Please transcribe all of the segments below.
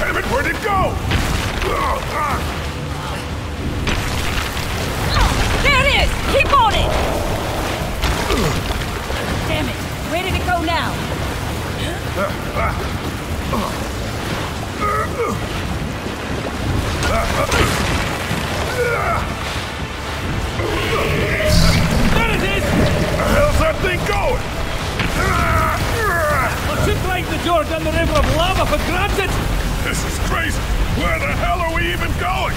Damn it, where'd it go? There it is! Keep on it! Damn it! Where did it go now? There it is! Where the hell's that thing going? I took right the door down the river of lava for granted! This is crazy! Where the hell are we even going?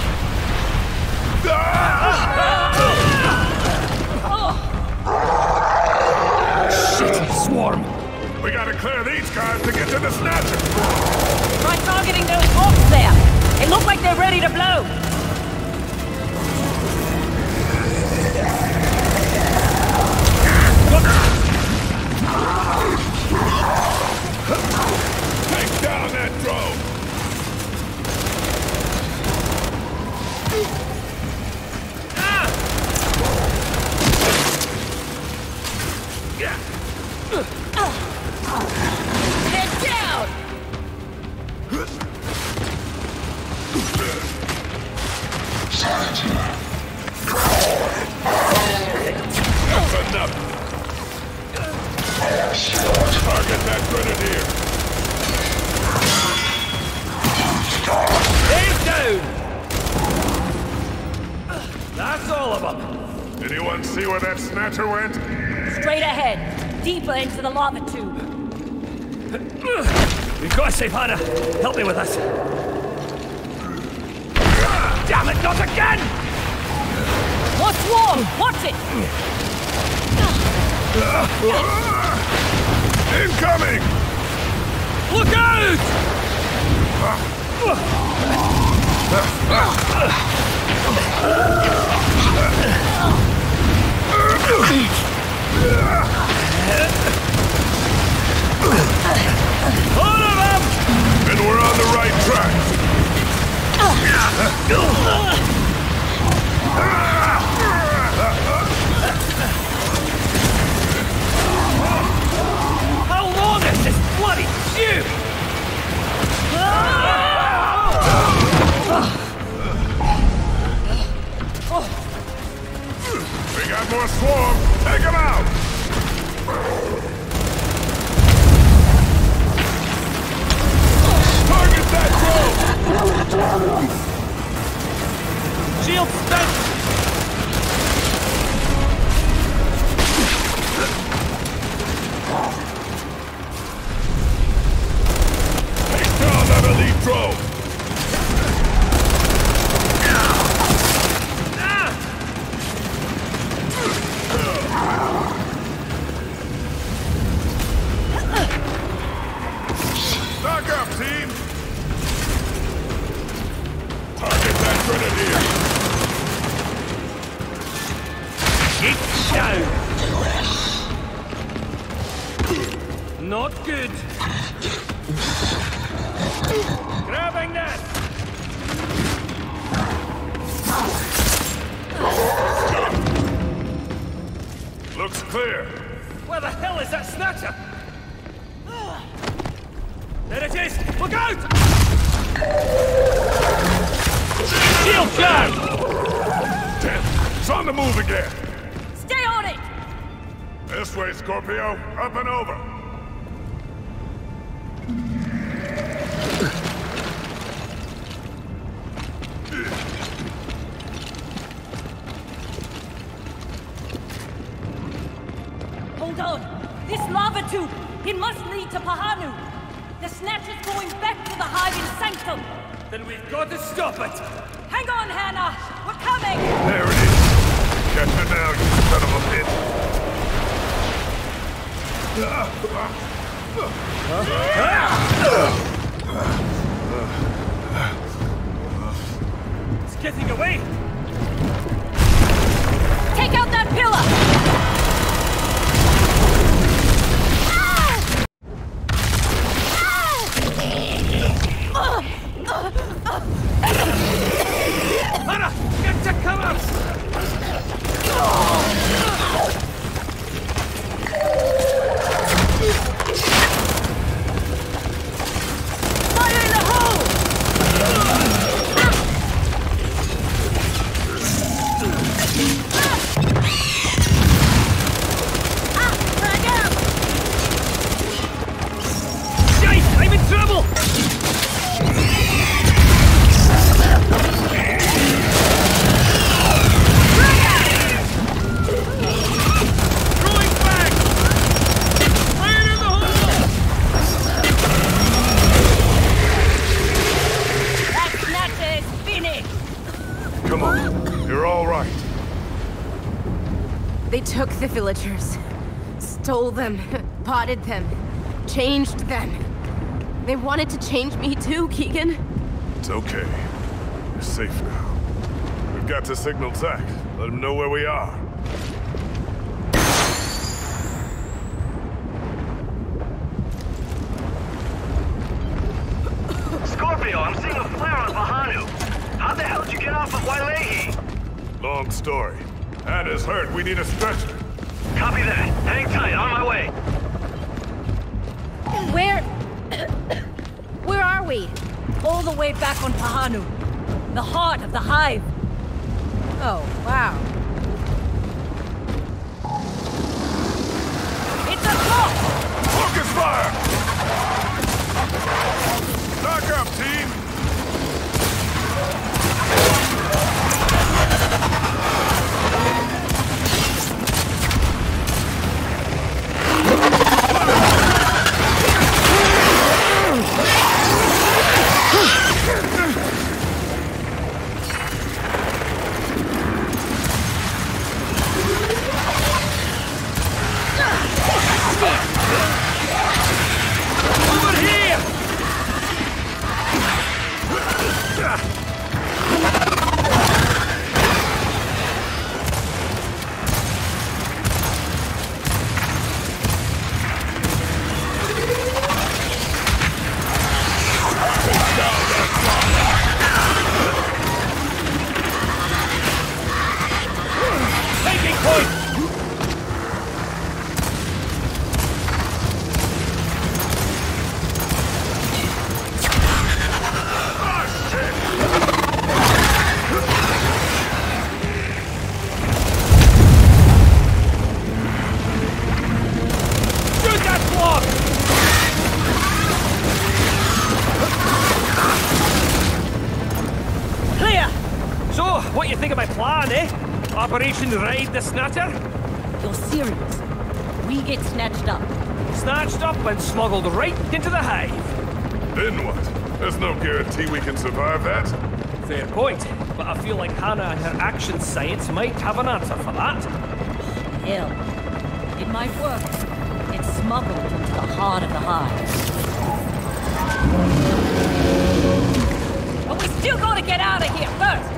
Shit, swarm! We gotta clear these guys to get to the Snatcher! Try targeting those orcs there! They look like they're ready to blow! Take down that drone! Get down! That's enough! Target that grenadier! They're down! That's all of them! Anyone see where that Snatcher went? Straight ahead, deeper into the lava tube. We've got to save Hannah! Help me with this! Damn it, not again! More swarm! Watch it! Incoming! Look out! All of them! And we're on the right track! How long is this bloody tube? We got more swarm! Take them out! Target that drone! Shield spent! Take down that elite drone! Back up, team! Target that grenadier! Keep down! Not good! Grabbing that! Looks clear! Where the hell is that Snatcher? There it is! Look out! Shield down! Damn! It's on the move again! Stay on it! This way, Scorpio! Up and over! Hold on! This lava tube! It must lead to Pahanu! The Snatcher's going back to the hiding sanctum! Then we've got to stop it! Hang on, Hannah! We're coming! There it is! Catch it now, you son of a bitch! It's getting away! Take out that pillar! Hannah! Get to cover! Fire in the hole! They took the villagers, stole them, potted them, changed them. They wanted to change me too, Keegan. It's okay. You're safe now. We've got to signal Zach. Let him know where we are. Scorpio, I'm seeing a flare on Lahni. How the hell did you get off of Lahni? Long story. Anna's hurt. We need a stretcher. Copy that. Hang tight. On my way. Where are we? All the way back on Pahanu. The heart of the Hive. Oh, wow. It's a clock! Focus fire! Back up, team! Operation Raid the Snatcher? You're serious? We get snatched up. Snatched up and smuggled right into the Hive. Then what? There's no guarantee we can survive that. Fair point, but I feel like Hannah and her action science might have an answer for that. Hell, it might work. It's smuggled into the heart of the Hive. But we still gotta get out of here first!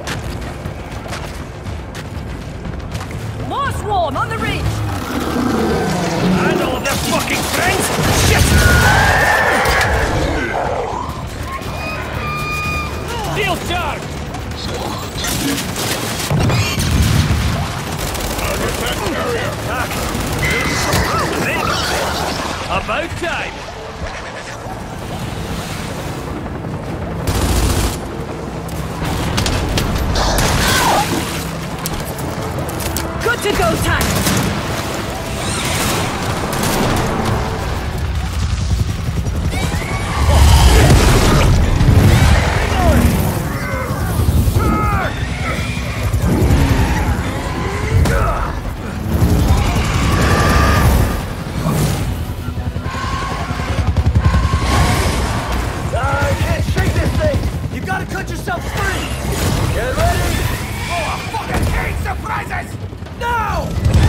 More swarm on the ridge! And all of their fucking friends! Shit! Steel charge! Target that carrier! About time! Good to go time! Shake this thing! You gotta cut yourself free! Get ready! Oh, I fucking hate surprises! No!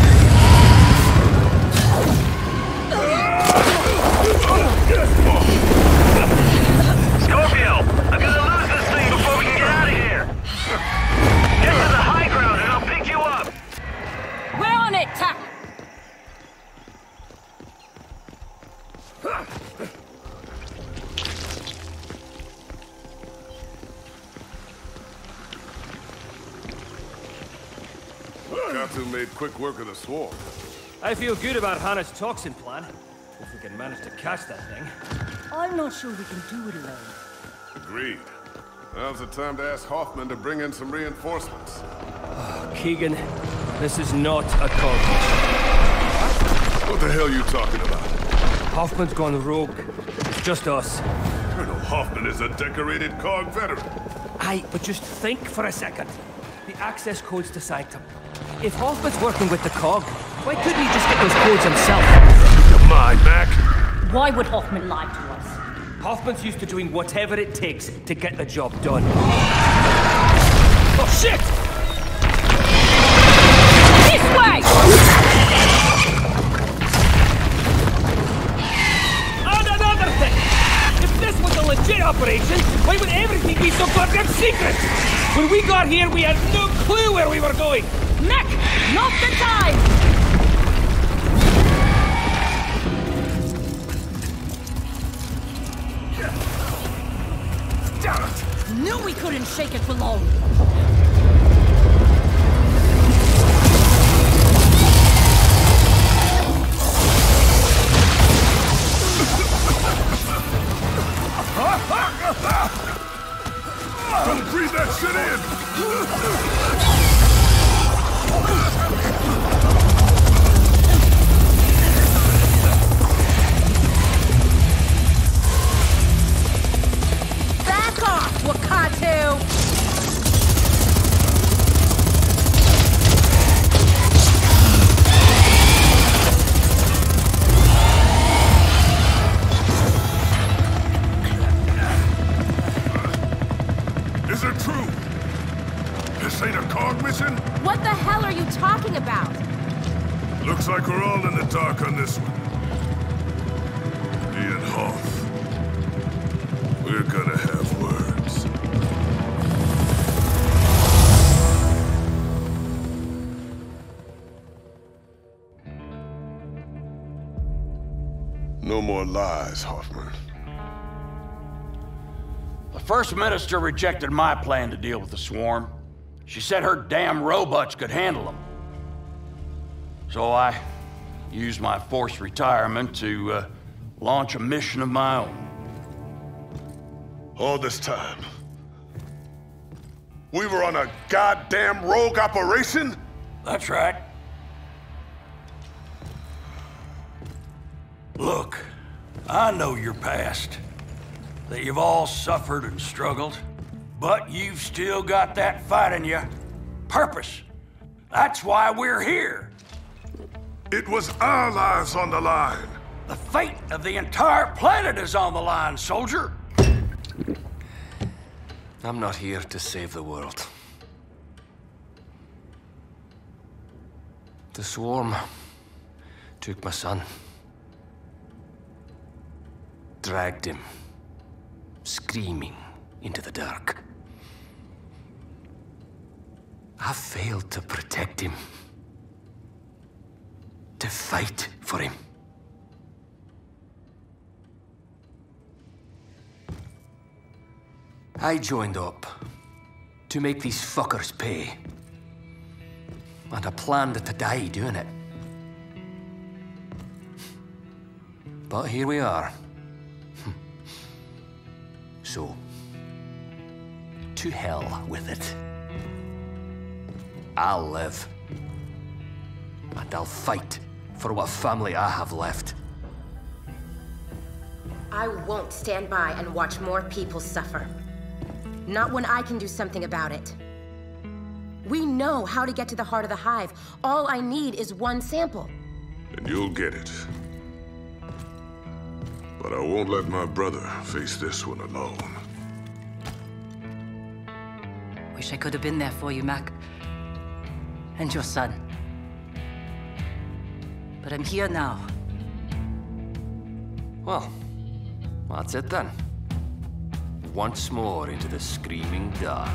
Scorpio, I gotta lose this thing before we can get out of here. Get to the high ground and I'll pick you up. We're on it, Tak! Wakaatu made quick work of the swarm. I feel good about Hannah's toxin plan. If we can manage to catch that thing. I'm not sure we can do it alone. Agreed. Now's the time to ask Hoffman to bring in some reinforcements. Keegan, this is not a cog. What the hell are you talking about? Hoffman's gone rogue. It's just us. Colonel Hoffman is a decorated COG veteran. Aye, but just think for a second. The access codes to Sanctum. If Hoffman's working with the COG, why couldn't he just get those codes himself? Come on, Mac. Why would Hoffman lie to us? Hoffman's used to doing whatever it takes to get the job done. Oh, shit! This way! operations? Why would everything be so goddamn secret? When we got here, we had no clue where we were going. Mac, not the time! Knew we couldn't shake it for long. Don't breathe that shit in! Back off, Wakaatu! Is it true? This ain't a cog mission? What the hell are you talking about? Looks like we're all in the dark on this one. Me and Hoff. We're gonna have words. No more lies, Hoffman. The First Minister rejected my plan to deal with the swarm. She said her damn robots could handle them. So I used my forced retirement to launch a mission of my own. All this time, we were on a goddamn rogue operation? That's right. Look, I know your past. That you've all suffered and struggled, but you've still got that fight in you. Purpose. That's why we're here. It was our lives on the line. The fate of the entire planet is on the line, soldier. I'm not here to save the world. The swarm took my son. Dragged him, screaming, into the dark. I failed to protect him. To fight for him. I joined up to make these fuckers pay. And I planned to die doing it. But here we are. So, to hell with it. I'll live. And I'll fight for what family I have left. I won't stand by and watch more people suffer. Not when I can do something about it. We know how to get to the heart of the hive. All I need is one sample. And you'll get it. But I won't let my brother face this one alone. Wish I could have been there for you, Mac. And your son. But I'm here now. Well, that's it then. Once more into the screaming dark.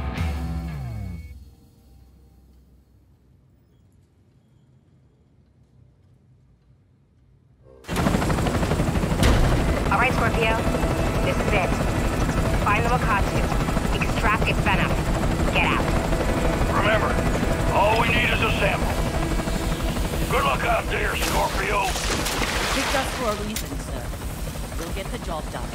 All right, Scorpio. This is it. Find the Wakaatu. Extract its venom. Get out. Remember, all we need is a sample. Good luck out there, Scorpio. Picked us for a reason, sir. We'll get the job done.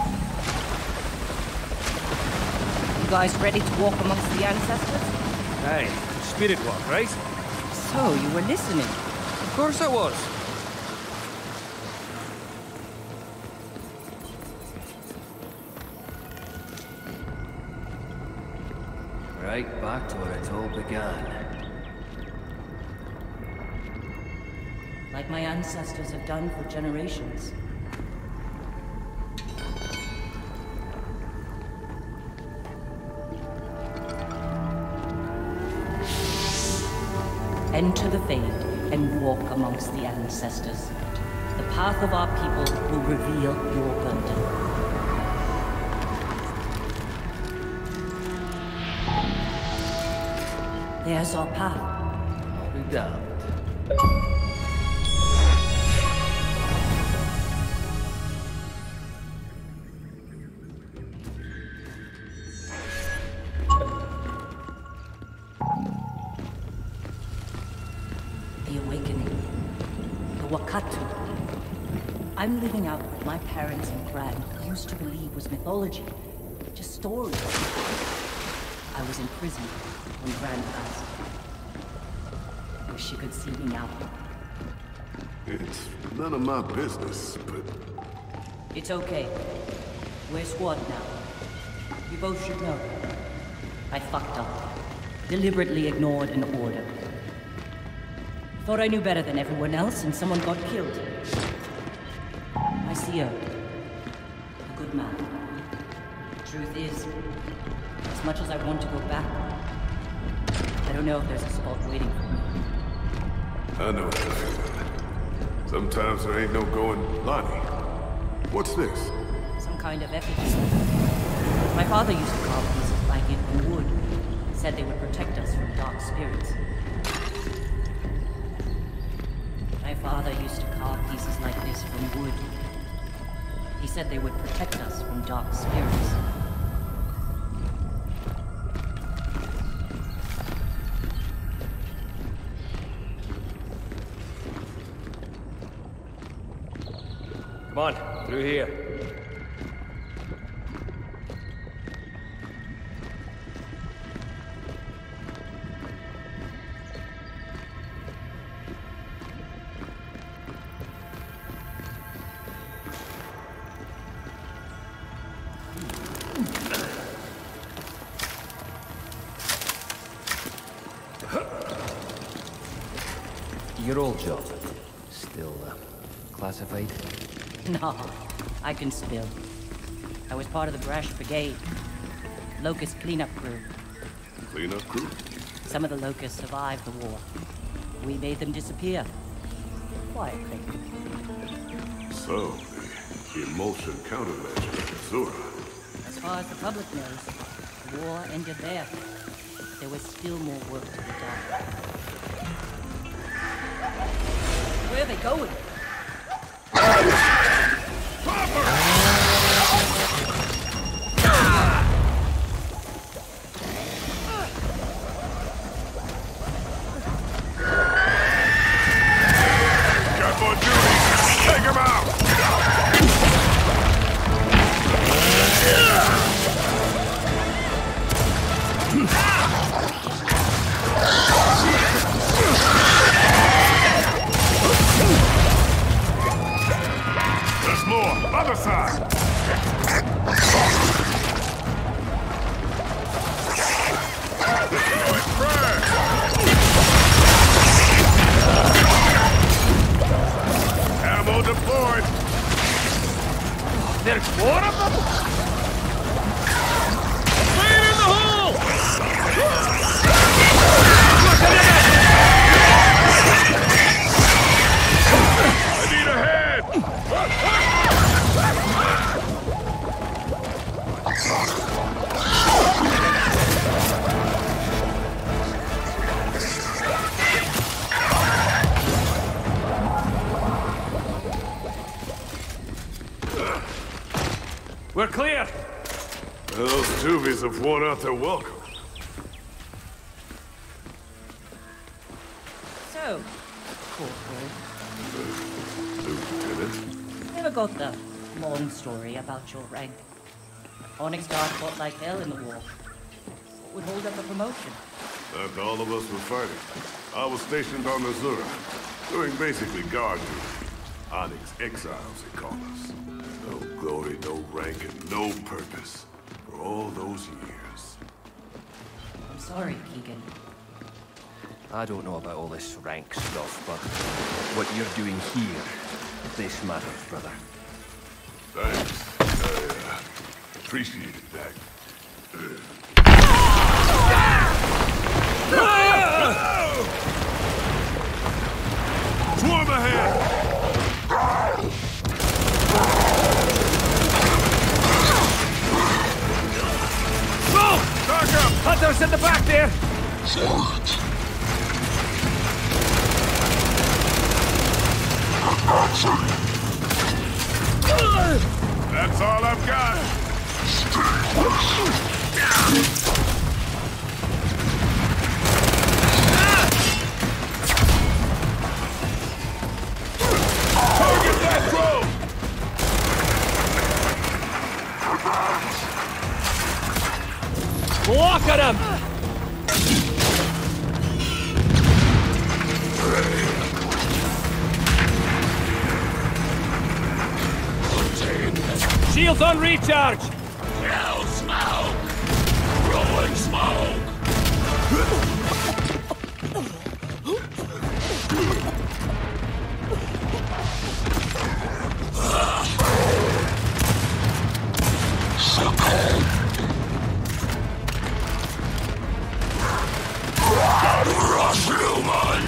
You guys ready to walk amongst the ancestors? Aye, spirit walk, right? So, you were listening. Of course I was. Right back to where it all began. Like my ancestors have done for generations. Enter the Fade and walk amongst the ancestors. The path of our people will reveal your burden. There's our path. I'll be damned. The awakening. The Wakaatu. I'm living out what my parents and Gran used to believe was mythology. Just stories. I was in prison when Gran passed. Wish you could see me now. It's none of my business, but... It's okay. We're squad now. You both should know. I fucked up. Deliberately ignored an order. Thought I knew better than everyone else, and someone got killed. I see her. A good man. Truth is, as much as I want to go back, I don't know if there's a spot waiting for me. I know what you feel. Sometimes there ain't no going. Lahni, what's this? Some kind of effigy. My father used to carve pieces like it from wood. Said they would protect us from dark spirits. My father used to carve pieces like this from wood. He said they would protect us from dark spirits. Come on, through here. Your old job. Still, classified? No, I can spill. I was part of the Brash Brigade. Locust cleanup crew. Cleanup crew? Some of the Locusts survived the war. We made them disappear. Quietly. So, the emulsion countermeasure in Zura. As far as the public knows, the war ended there. But there was still more work to be done. Where are they going? Got more duties! Take him out! There's more! Other side! Destroy trash! Ammo deployed! There's more of them? Fire in the hole! I need a head! We're clear! Those tubies have worn out their welcome. So, Corporal, Lieutenant? never got the long story about your rank. Onyx Guard fought like hell in the war. What would hold up a promotion? After all of us were fighting, I was stationed on the Zura, doing basically guard duty. Onyx exiles, they call us. No glory, no rank, and no purpose for all those years. I'm sorry, Keegan. I don't know about all this rank stuff, but what you're doing here, this matters, brother. Thanks. I appreciated that. Swarm ahead! Hunters in the back there! That's all I've got. Target that drone! Look at him! Shields on recharge! No smoke! Rolling smoke! Rush human!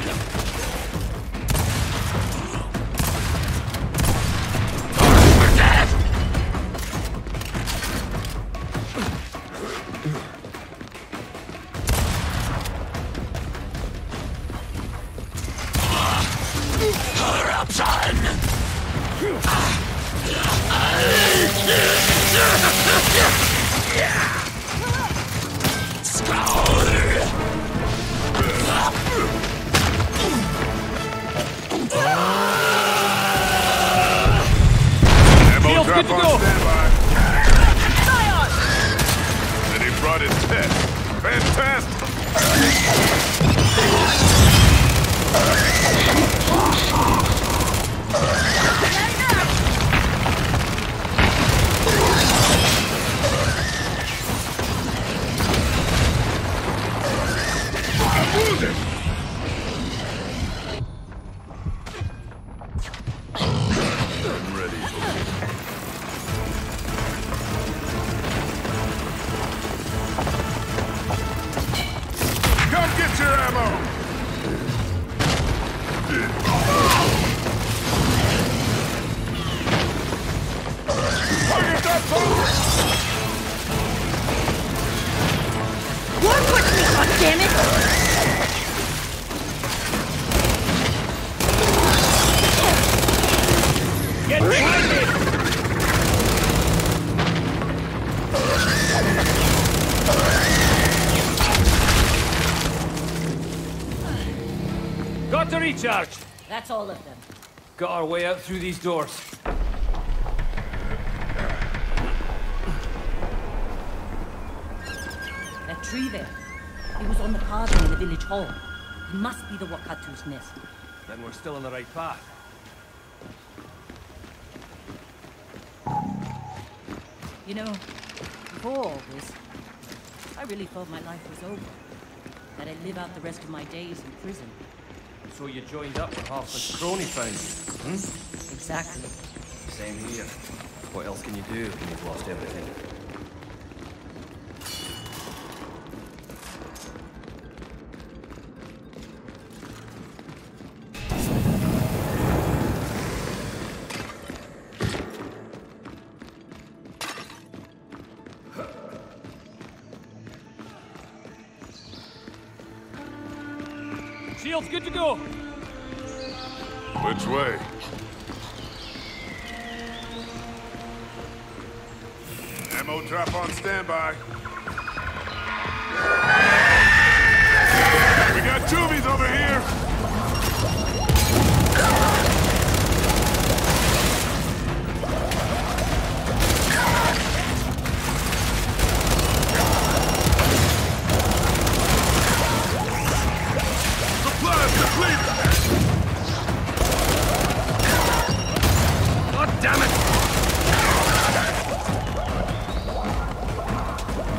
Shields, good to go! And he brought his pet. Fantastic! I'm ready for it. Come get your ammo! Target that phone! Work with me, goddammit! Get behind me! Got to recharge! That's all of them. Got our way out through these doors. That tree there. It was on the carving in the village hall. It must be the Wakaatu's nest. Then we're still on the right path. You know, before all this, I really thought my life was over. That I'd live out the rest of my days in prison. So you joined up when Hoffman's crony found you, Exactly. Same here. What else can you do when you've lost everything? Shields, good to go! Which way? Ammo trap on standby. We got tubies over here! Supplies depleted! God damn it!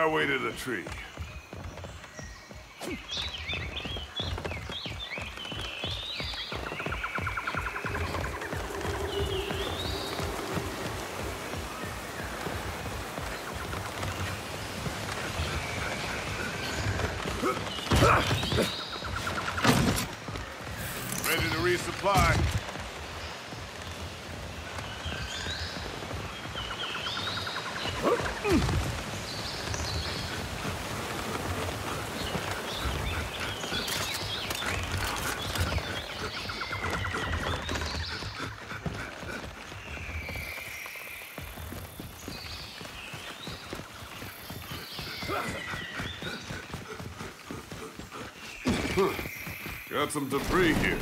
our way to the tree. Ready to resupply. Got some debris here.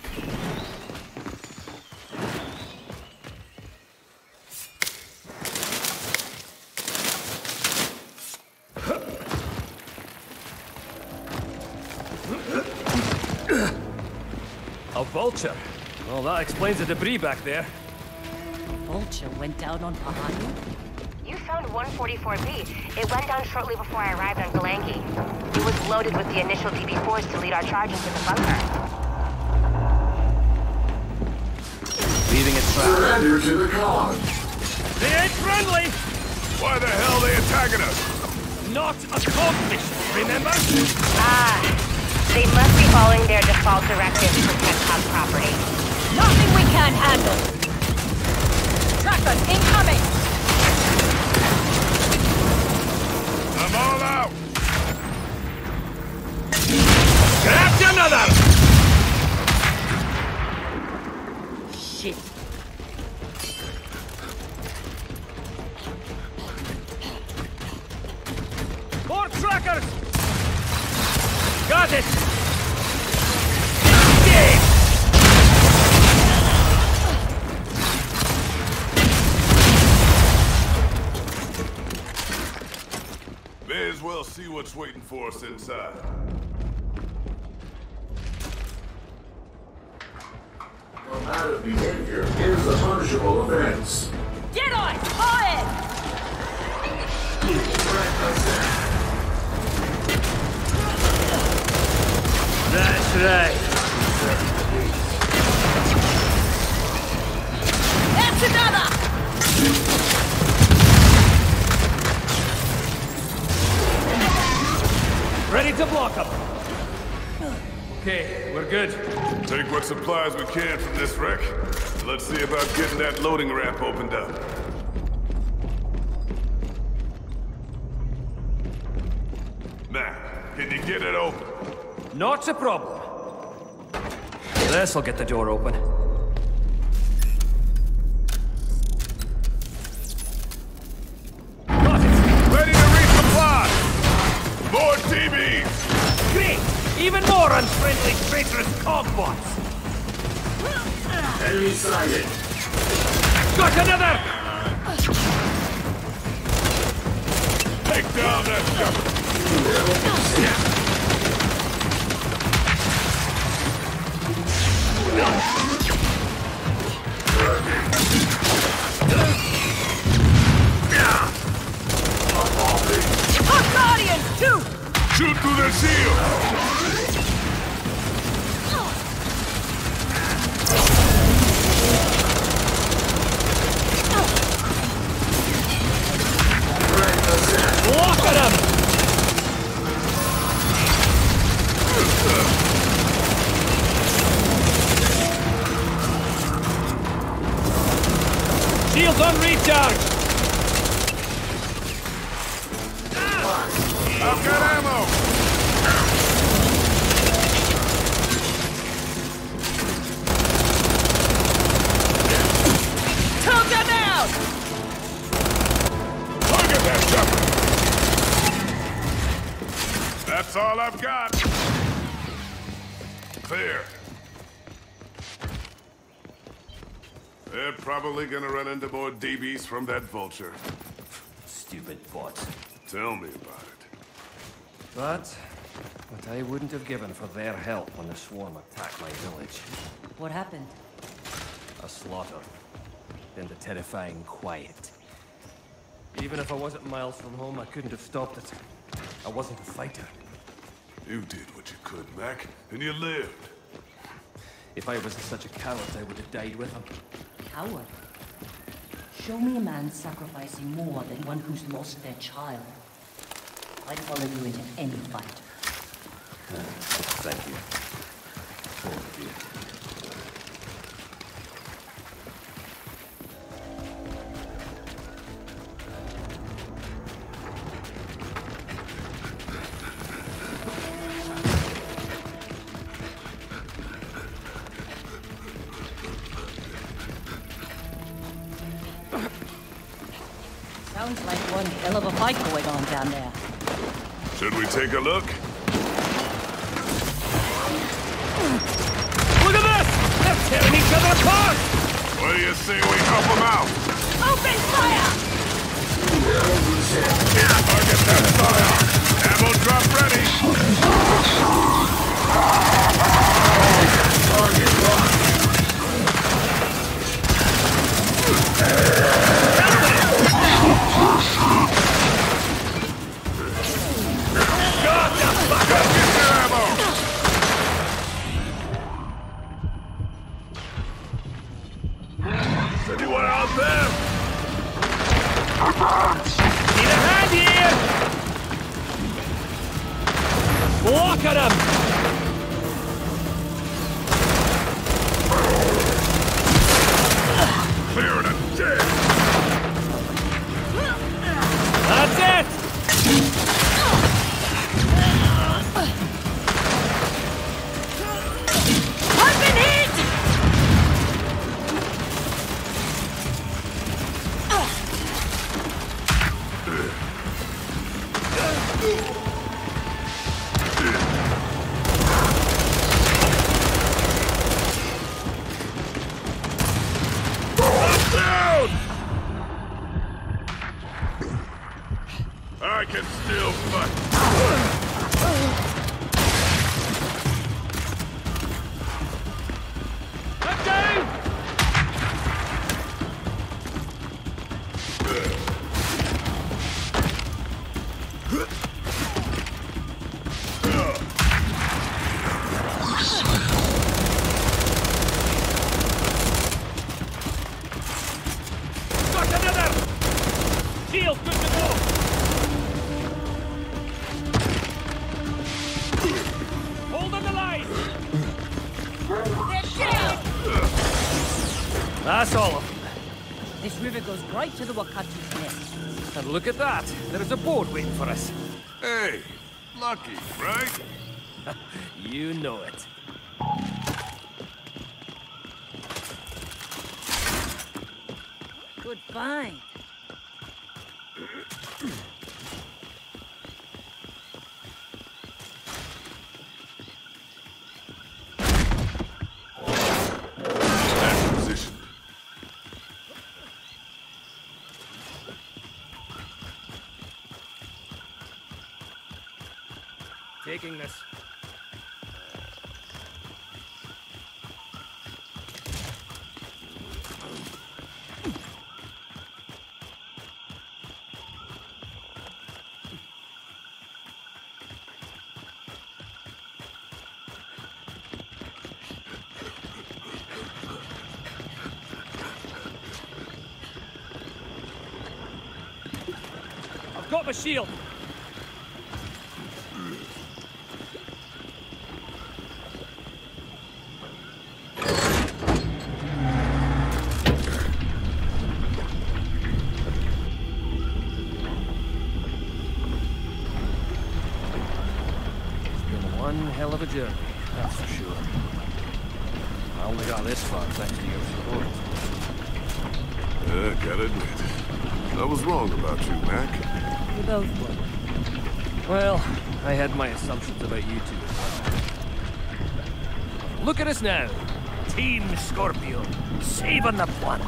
A vulture? Well, that explains the debris back there. Vulture went down on Lahni? You found 144B. It went down shortly before I arrived on Galangi. It was loaded with the initial DB4s to lead our charge into the bunker. Leaving it trapped. Surrender to the cog. They ain't friendly! Why the hell are they attacking us? Not a cog mission, remember? They must be following their default directive to protect cog property. Nothing we can't handle! Trackers incoming! I'm all out! Grab another! Shit. More trackers! Got it! Dead! May as well see what's waiting for us inside. Combative behavior is a punishable offense. Get on! Fire! That's right. That's another! Ready to block them. Okay, we're good. Take what supplies we can from this wreck. Let's see about getting that loading ramp opened up. Now, can you get it open? Not a problem. This'll get the door open. Got it! Ready to resupply! More TVs! Great! Even more unfriendly, treacherous cogbots! Enemy sighted. Got another! Take down that stuff! Hot Guardians, too! Shoot through their shield! Look at him! Shields on recharge! I've got ammo! Target down! Target that chopper! That's all I've got! Clear. They're probably gonna run into more DBs from that vulture. Stupid bots. Tell me about it. But what I wouldn't have given for their help when the swarm attacked my village. What happened? A slaughter. Then the terrifying quiet. Even if I wasn't miles from home, I couldn't have stopped it. I wasn't a fighter. You did what you could, Mac, and you lived. If I wasn't such a coward, I would have died with him. Coward? Show me a man sacrificing more than one who's lost their child. I'd follow you into any fight. Thank you. All of you. Sounds like one hell of a fight going on down there. Should we take a look? Look at this! They're tearing each other apart! What do you say we help them out? Open fire! Target that fire! Ammo drop ready! Target locked! God, the fucker! Get your ammo! Is anyone out there? Need a hand here! Look at him! Clear the dead! That's it! I've been hit! Down! I can still fight. I'm down! Got another! Shield, good to go! Hold on the line! They're down! That's all of them. This river goes right to the Wakaatu's nest. And look at that! There's a boat waiting for us. Hey, lucky, right? You know it. Good find. That position. Taking this. I've got my shield. One hell of a journey, that's for sure. I only got this far thanks to your support. Gotta admit. I was wrong about you, Mac. We both were. Well, I had my assumptions about you two as well. Look at us now. Team Scorpio, saving the planet.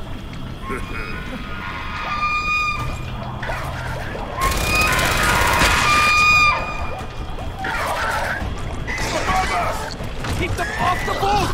Keep them off the boat!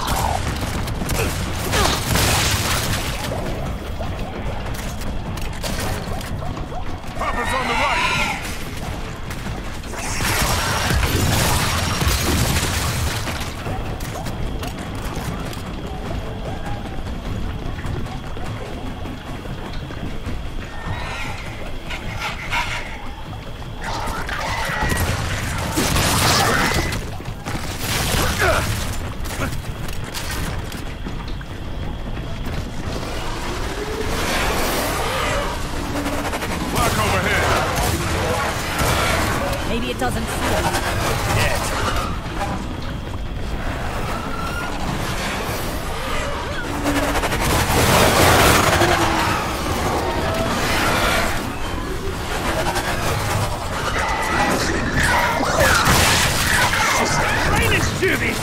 you these!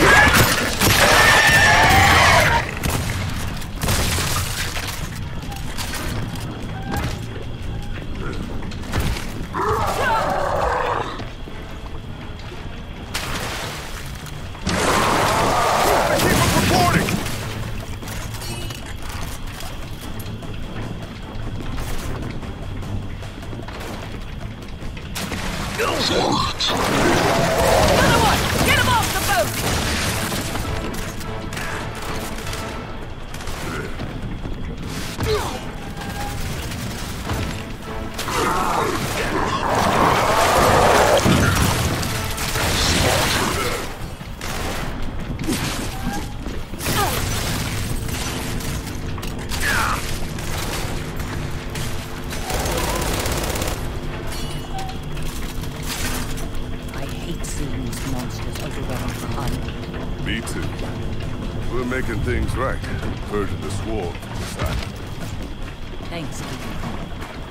Me too. We're making things right. Purging the swarm from the side. Thanks, Keegan.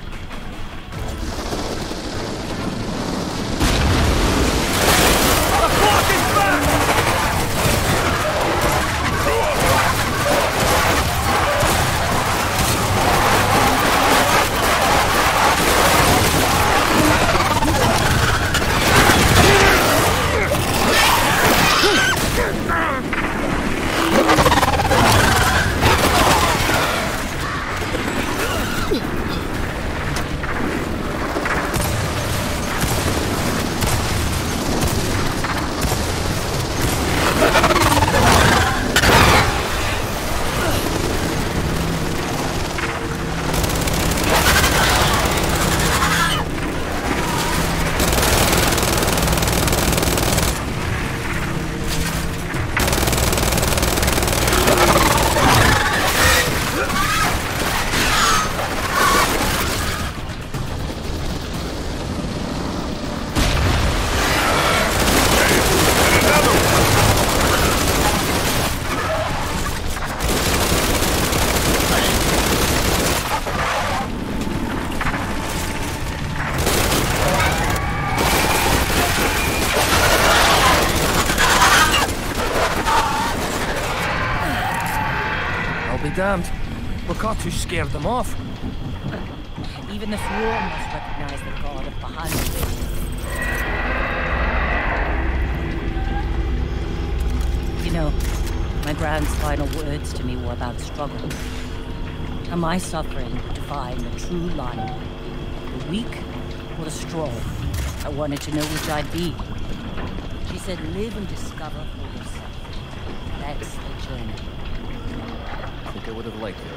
Damned. Wakaatu scared them off. Even the swarm must recognize the god of behind the You know, my grand's final words to me were about struggle. Am I suffering to find the true line? The weak or the strong? I wanted to know which I'd be. She said, live and discover for yourself. That's the journey. I think I would have liked it.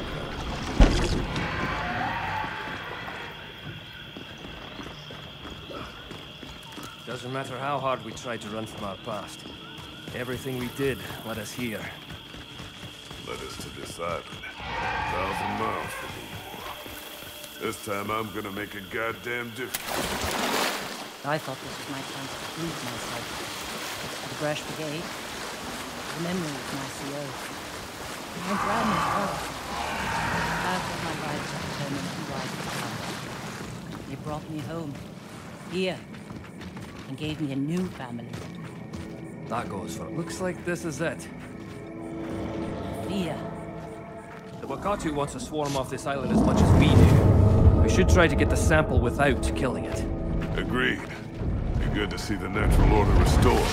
Doesn't matter how hard we tried to run from our past. Everything we did led us here. Led us to this island. 1,000 miles from the war. This time I'm gonna make a goddamn difference. I thought this was my chance to prove myself. The Brash Brigade. The memory of my CO. My grandma's well. Half of my life have determined who I become. They brought me home. Here. And gave me a new family. That goes for it. Looks like this is it. Fear. The Wakaatu wants to swarm off this island as much as we do. We should try to get the sample without killing it. Agreed. Be good to see the natural order restored.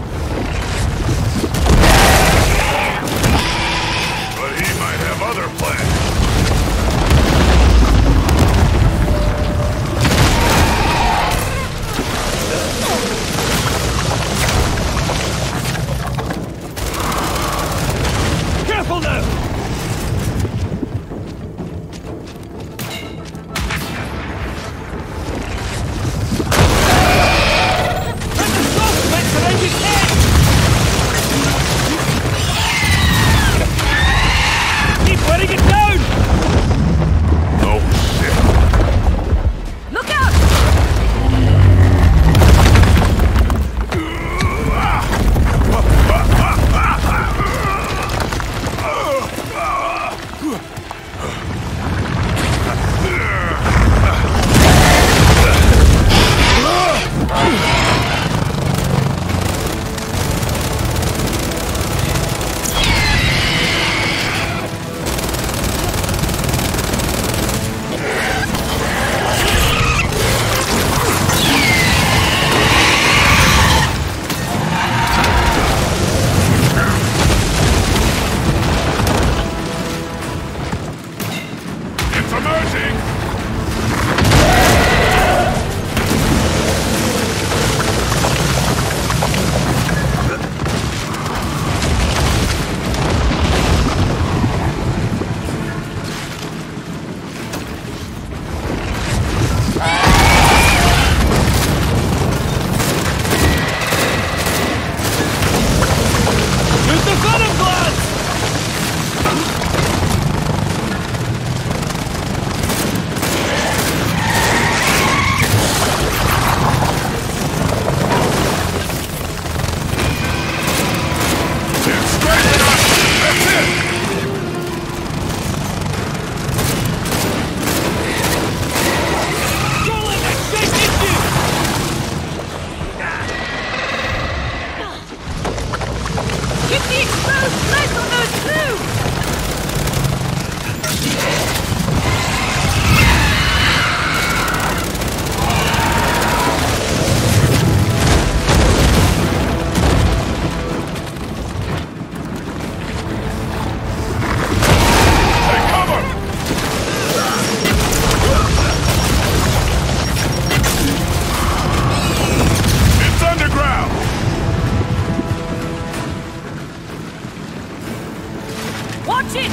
But he might have other plans. Careful now! Let the smoke make the raging Shit!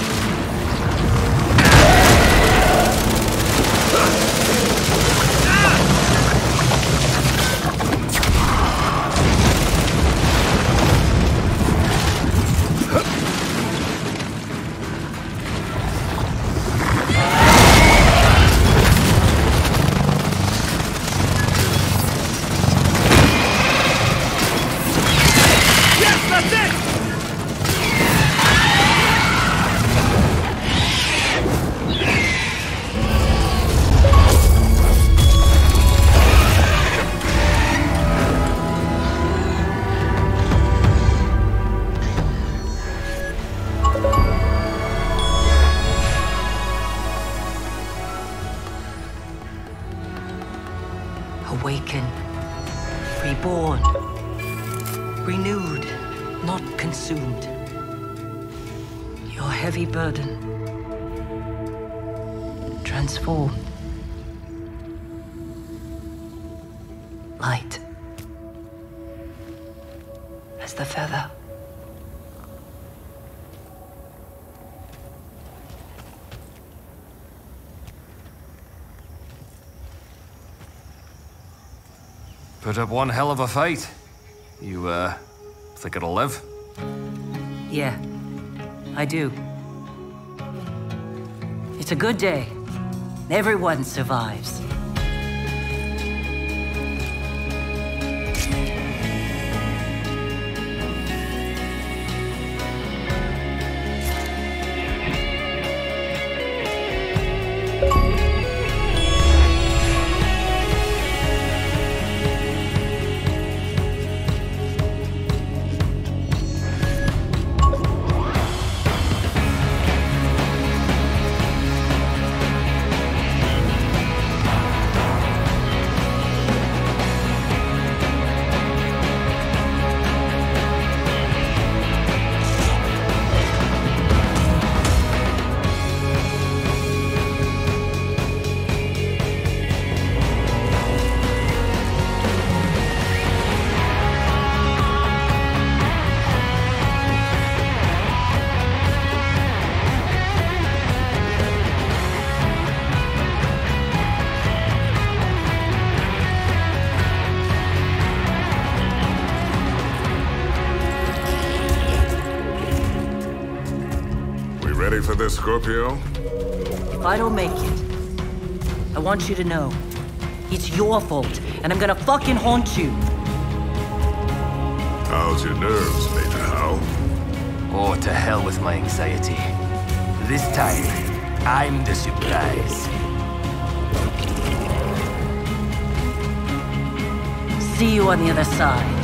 Awaken, reborn, renewed, not consumed. Your heavy burden transformed. Light as the feather. Put up one hell of a fight. You, think it'll live? Yeah, I do. It's a good day. Everyone survives. Ready for this, Scorpio? If I don't make it, I want you to know, it's your fault, and I'm gonna fucking haunt you. How's your nerves, Major Hal? Oh, to hell with my anxiety. This time, I'm the surprise. See you on the other side.